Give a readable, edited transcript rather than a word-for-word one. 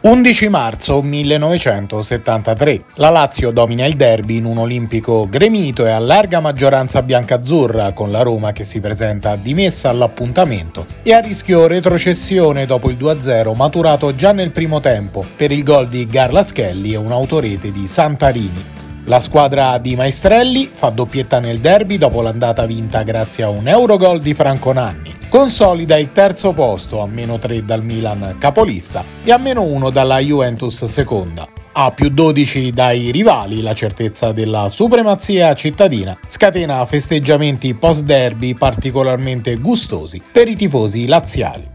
11 marzo 1973. La Lazio domina il derby in un olimpico gremito e a larga maggioranza biancazzurra, con la Roma che si presenta dimessa all'appuntamento e a rischio retrocessione dopo il 2-0 maturato già nel primo tempo per il gol di Garlaschelli e un'autorete di Santarini. La squadra di Maestrelli fa doppietta nel derby dopo l'andata vinta grazie a un Eurogol di Franco Nanni. Consolida il terzo posto a -3 dal Milan capolista e a -1 dalla Juventus seconda. A +12 dai rivali, la certezza della supremazia cittadina scatena festeggiamenti post-derby particolarmente gustosi per i tifosi laziali.